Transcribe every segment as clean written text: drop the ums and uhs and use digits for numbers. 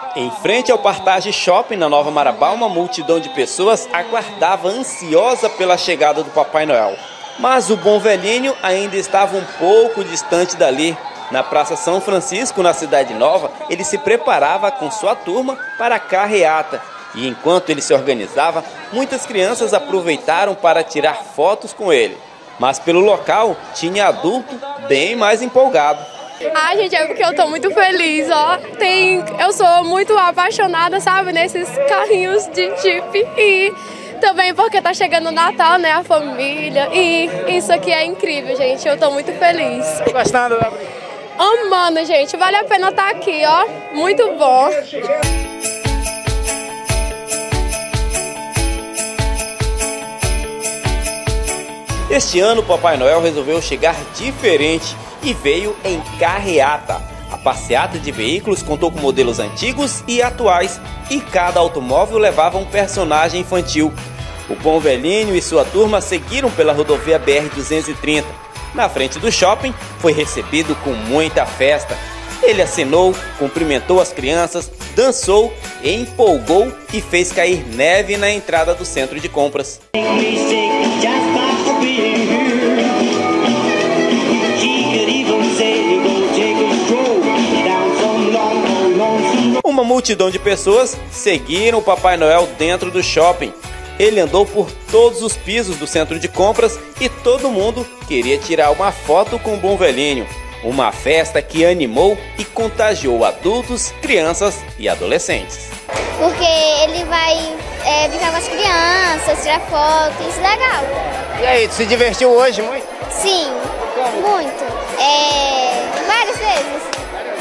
Em frente ao Partage Shopping, na Nova Marabá, uma multidão de pessoas aguardava ansiosa pela chegada do Papai Noel. Mas o bom velhinho ainda estava um pouco distante dali. Na Praça São Francisco, na Cidade Nova, ele se preparava com sua turma para a carreata. E enquanto ele se organizava, muitas crianças aproveitaram para tirar fotos com ele. Mas pelo local, tinha adulto bem mais empolgado. Ah, gente, é porque eu tô muito feliz, ó. Eu sou muito apaixonada, sabe, nesses carrinhos de Jeep. E também porque tá chegando o Natal, né, a família. E isso aqui é incrível, gente. Eu tô muito feliz. Tô gostando, né? Amando, gente. Vale a pena estar aqui, ó. Muito bom. Este ano, o Papai Noel resolveu chegar diferente e veio em carreata. A passeata de veículos contou com modelos antigos e atuais, e cada automóvel levava um personagem infantil. O bom velhinho e sua turma seguiram pela rodovia BR-230. Na frente do shopping, foi recebido com muita festa. Ele acenou, cumprimentou as crianças, dançou, empolgou e fez cair neve na entrada do centro de compras. Uma multidão de pessoas seguiram o Papai Noel dentro do shopping. Ele andou por todos os pisos do centro de compras e todo mundo queria tirar uma foto com o bom velhinho. Uma festa que animou e contagiou adultos, crianças e adolescentes. Porque ele vai brincar com as crianças, tirar foto, isso é legal. E aí, tu se divertiu hoje muito? Sim, muito. Várias vezes.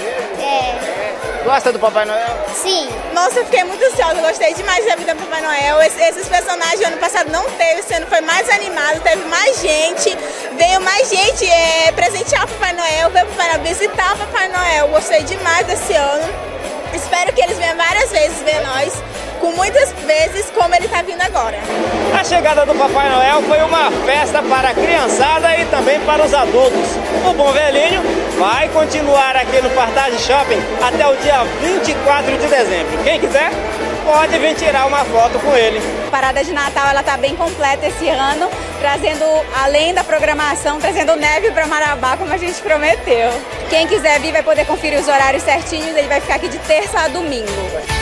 Gosta do Papai Noel? Sim. Nossa, eu fiquei muito ansiosa, eu gostei demais da vida do Papai Noel. Esses personagens ano passado não teve, esse ano foi mais animado, teve mais gente, veio mais gente presentear o Papai Noel, veio para visitar o Papai Noel. Gostei demais desse ano. Espero que eles venham várias vezes ver nós, com muitas vezes como ele está vindo agora. A chegada do Papai Noel foi uma festa para a criançada e também para os adultos. O bom velhinho vai continuar aqui no Partage Shopping até o dia 24 de dezembro. Quem quiser, pode vir tirar uma foto com ele. A parada de Natal ela tá bem completa esse ano, trazendo, além da programação, trazendo neve para Marabá, como a gente prometeu. Quem quiser vir vai poder conferir os horários certinhos, ele vai ficar aqui de terça a domingo.